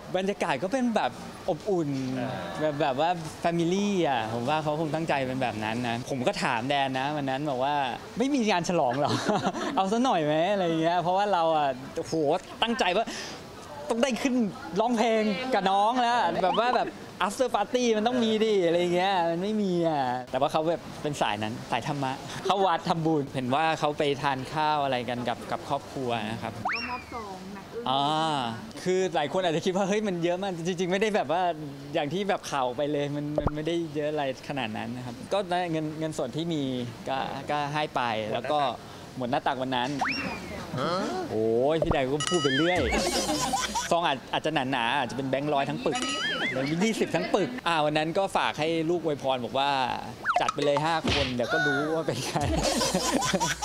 บรรยากาศก็เป็นแบบอบอุ่นแบบว่าแฟมิลี่อ่ะผมว่าเขาคงตั้งใจเป็นแบบนั้นนะผมก็ถามแดนนะวันนั้นบอกว่าไม่มีงานฉลองหรอ เอาซะหน่อยไหมอะไรเงี้ยเพราะว่าเราอ่ะโหตั้งใจว่าต้องได้ขึ้นร้องเพลงกับน้องแล้วแบบว่าแบบ after party มันต้องมีดิอะไรเงี้ยมันไม่มีอ่ะแต่ว่าเขาแบบเป็นสายนั้นสายธรรมะเข้าวัดทำบุญเห็นว่าเขาไปทานข้าวอะไรกันกับครอบครัวนะครับก็มอบซองหนักอึ้งคือหลายคนอาจจะคิดว่าเฮ้ยมันเยอะมากจริงๆไม่ได้แบบว่าอย่างที่แบบข่าวไปเลยมันไม่ได้เยอะอะไรขนาดนั้นนะครับก็เงินส่วนที่มีก็ให้ไปแล้วก็หมดหน้าตักวันนั้นโอ้ยพี่แดงก็พูดไปเรื่อยซองอาจจะหนาอาจจะเป็นแบงค์ร้อยทั้งปึกแบงค์20ทั้งปึกวันนั้นก็ฝากให้ลูกอวยพรบอกว่าจัดไปเลย5 คนเดี๋ยวก็รู้ว่าเป็นใคร